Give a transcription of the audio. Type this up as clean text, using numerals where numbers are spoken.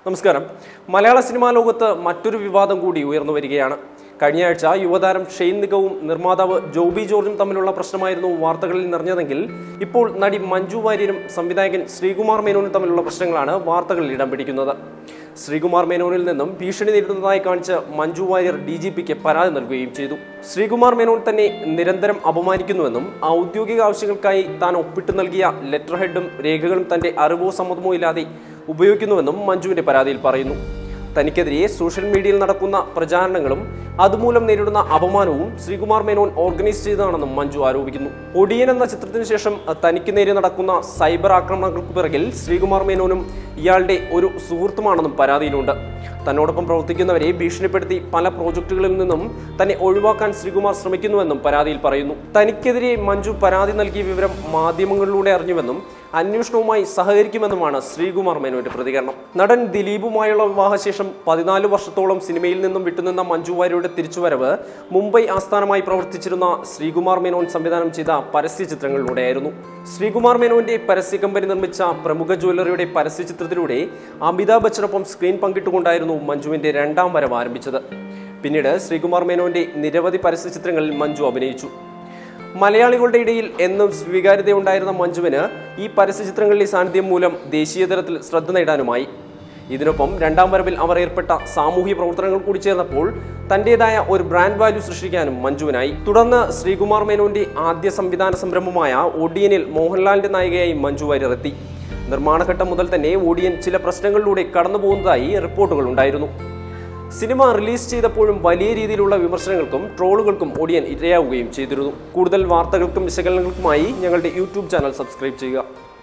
നമസ്കാരം. മലയാള സിനിമാ ലോകത്ത് മറ്റൊരു വിവാദം കൂടി ഉയർന്നു വരികയാണ്. കഴിഞ്ഞയാഴ്ച യുവതാരം ഷെയ്ൻ നിഗവും നിർമ്മാതാവ് ജോബി ജോർജും തമ്മിലുള്ള പ്രശ്നമായിരുന്നു വാർത്തകളിൽ നിറഞ്ഞതെങ്കിൽ ഇപ്പോൾ നടി മഞ്ജു വാര്യരും സംവിധായകൻ ശ്രീകുമാർ മേനോനും തമ്മിലുള്ള പ്രശ്നങ്ങളാണ് വാർത്തകളിൽ ഇടം പിടിക്കുന്നത്. ശ്രീകുമാർ മേനോനിൽ നിന്നും ഭീഷണി നേരിടുന്നതായി കാണിച്ച് മഞ്ജു വാര്യർ DGPക്ക് പരാതി നൽകുകയും ചെയ്തു. ശ്രീകുമാർ മേനോൻ തന്നെ നിരന്തരം അപമാനിക്കുന്നുവെന്നും ഔദ്യോഗിക ആവശ്യങ്ങൾക്കായി താൻ ഒപ്പിട്ട് നൽകിയ ലെറ്റർ ഹെഡും രേഖകളും തന്റെ അറിവോ സമ്മതമോ ഇല്ലാതെ ഉപയോഗിക്കുന്നുവെന്നും മഞ്ജുവിന്റെ പരാതിയിൽ പറയുന്നു. തനിക്കെതിരെ സോഷ്യൽ മീഡിയയിൽ നടക്കുന്ന പ്രചാരണങ്ങളും അതുമൂലം നേരിടുന്ന അപമാനവും ശ്രീകുമാർ മേനോൻ ഓർഗനൈസ് ചെയ്തതാണെന്നും മഞ്ജു ആരോപിക്കുന്നു. ഒടിയൻ എന്ന ചിത്രത്തിന് ശേഷം തനിക്ക് നേരെ നടക്കുന്ന സൈബർ ആക്രമണങ്ങൾക്ക് പിറകിൽ ശ്രീകുമാർ മേനോനും ഇയാളുടെ ഒരു സുഹൃത്തുമാണെന്നും പരാതിയിലുണ്ട്. തന്നോടൊപ്പം പ്രവർത്തിക്കുന്നവരെ ഭീഷണിപ്പെടുത്തി പല പ്രോജക്റ്റുകളിൽ നിന്നും തന്നെ ഒഴിവാക്കാൻ ശ്രീകുമാർ ശ്രമിക്കുന്നുവെന്നും പരാതിയിൽ പറയുന്നു. തനിക്കെതിരെ മഞ്ജു പരാതി നൽകിയ വിവരം മാധ്യമങ്ങളിലൂടെ അറിഞ്ഞുവെന്നും അന്വേഷണവുമായി സഹകരിക്കുമെന്നുമാണ് ശ്രീകുമാർ മേനോന്റെ പ്രതികരണം. നടൻ ദിലീപുമായുള്ള വിവാഹശേഷം 14 വർഷത്തോളം സിനിമയിൽ നിന്നും വിട്ടുനിന്ന മഞ്ജു വാര്യരുടെ തിരിച്ചുവരവ് മുംബൈ ആസ്ഥാനമായി പ്രവർത്തിച്ചിരുന്ന ശ്രീകുമാർ മേനോൻ സംവിധാനം ചെയ്ത പരസ്യ ചിത്രങ്ങളിലൂടെയായിരുന്നു. ശ്രീകുമാർ മേനോന്റെ പരസ്യ കമ്പനി നിർമ്മിച്ച പ്രമുഖ ജ്വല്ലറിയുടെ പരസ്യ ചിത്രത്തിലൂടെ അമിതാഭ് ബച്ചനൊപ്പം സ്ക്രീൻ പങ്കിട്ടുകൊണ്ടായിരുന്നു മഞ്ജുവിന്റെ രണ്ടാം വരവ് ആരംഭിച്ചത്. പിന്നീട് ശ്രീകുമാർ മേനോന്റെ നിരവധി പരസ്യ ചിത്രങ്ങളിൽ മഞ്ജു അഭിനയിച്ചു. മലയാളികളുടെ ഇടയിൽ എന്നും സ്വീകാര്യതയുണ്ടായിരുന്ന മഞ്ജുവിന് ഈ പരസ്യചിത്രങ്ങളിലെ സാന്നിധ്യം മൂലം ദേശീയ തലത്തിൽ ശ്രദ്ധ നേടാനുമായി. ഇതിനൊപ്പം രണ്ടാം വരവിൽ അവർ ഏർപ്പെട്ട സാമൂഹ്യ പ്രവർത്തനങ്ങൾ കൂടി ചേർന്നപ്പോൾ തന്റേതായ ഒരു ബ്രാൻഡ് വാല്യൂ സൃഷ്ടിക്കാനും മഞ്ജുവിനായി. തുടർന്ന് ശ്രീകുമാർ മേനോന്റെ ആദ്യ സംവിധാന സംരംഭമായ ഒടിയനിൽ മോഹൻലാലിന്റെ നായികയായി മഞ്ജു വാര്യർ എത്തി. നിർമ്മാണഘട്ടം മുതൽ തന്നെ ഒടിയൻ ചില പ്രശ്നങ്ങളിലൂടെ കടന്നു പോകുന്നതായി റിപ്പോർട്ടുകൾ ഉണ്ടായിരുന്നു. സിനിമ റിലീസ് ചെയ്തപ്പോഴും വലിയ രീതിയിലുള്ള വിമർശനങ്ങൾക്കും ട്രോളുകൾക്കും ഒടിയൻ ഇരയാവുകയും ചെയ്തിരുന്നു. കൂടുതൽ വാർത്തകൾക്കും വിശകലനങ്ങൾക്കുമായി ഞങ്ങളുടെ YouTube ചാനൽ സബ്സ്ക്രൈബ് ചെയ്യുക.